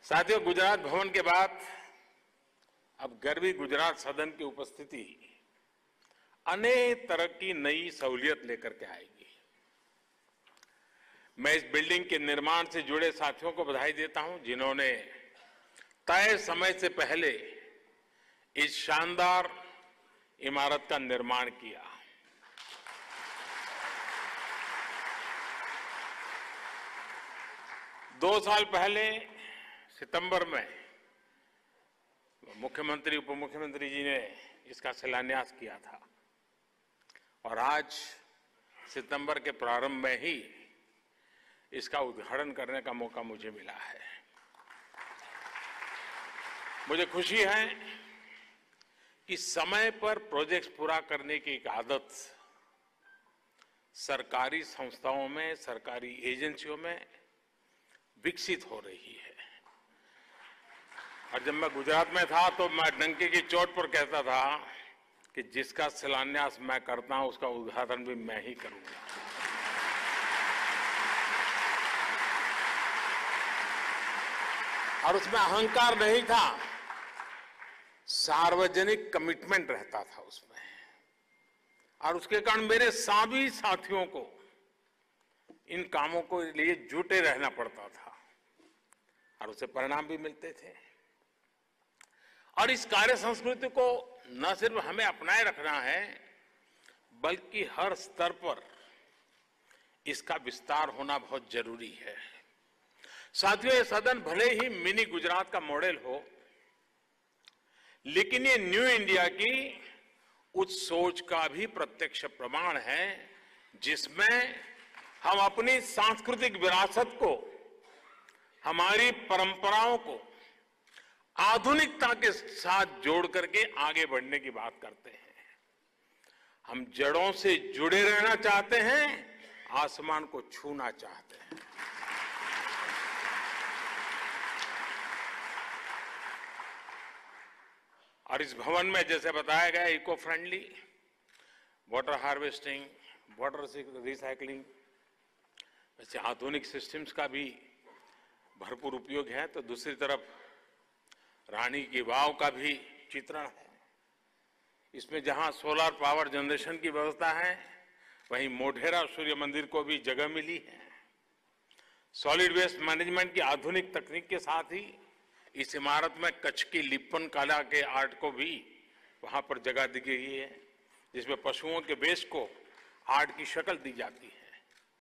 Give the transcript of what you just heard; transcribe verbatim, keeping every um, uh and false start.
साथियों, गुजरात भवन के बाद अब गर्वी गुजरात सदन की उपस्थिति अनेक तरह की नई सहूलियत लेकर के आएगी। मैं इस बिल्डिंग के निर्माण से जुड़े साथियों को बधाई देता हूं, जिन्होंने तय समय से पहले इस शानदार इमारत का निर्माण किया। दो साल पहले सितंबर में मुख्यमंत्री उप मुख्यमंत्री जी ने इसका शिलान्यास किया था और आज सितंबर के प्रारंभ में ही इसका उद्घाटन करने का मौका मुझे मिला है। मुझे खुशी है कि समय पर प्रोजेक्ट्स पूरा करने की एक आदत सरकारी संस्थाओं में, सरकारी एजेंसियों में विकसित हो रही है। और जब मैं गुजरात में था तो मैं डंके की चोट पर कहता था कि जिसका शिलान्यास मैं करता हूं उसका उद्घाटन भी मैं ही करूंगा। और उसमें अहंकार नहीं था, सार्वजनिक कमिटमेंट रहता था उसमें, और उसके कारण मेरे सभी साथियों को इन कामों को लिए जुटे रहना पड़ता था और उससे परिणाम भी मिलते थे। और इस कार्य संस्कृति को न सिर्फ हमें अपनाए रखना है, बल्कि हर स्तर पर इसका विस्तार होना बहुत जरूरी है। साथियों, ये सदन भले ही मिनी गुजरात का मॉडल हो, लेकिन ये न्यू इंडिया की उस सोच का भी प्रत्यक्ष प्रमाण है जिसमें हम अपनी सांस्कृतिक विरासत को, हमारी परंपराओं को आधुनिकता के साथ जोड़ करके आगे बढ़ने की बात करते हैं। हम जड़ों से जुड़े रहना चाहते हैं, आसमान को छूना चाहते हैं। और इस भवन में जैसे बताया गया, eco friendly, water harvesting, water recycling, वैसे आधुनिक सिस्टम्स का भी भरपूर उपयोग है। तो दूसरी तरफ रानी की वाव का भी चित्रण है। इसमें जहां सोलर पावर जनरेशन की व्यवस्था है, वहीं मोढेरा सूर्य मंदिर को भी जगह मिली है। सॉलिड वेस्ट मैनेजमेंट की आधुनिक तकनीक के साथ ही इस इमारत में कच्छ की लिप्पन कला के आर्ट को भी वहां पर जगह दी गई है, जिसमें पशुओं के वेस्ट को आर्ट की शक्ल दी जाती है।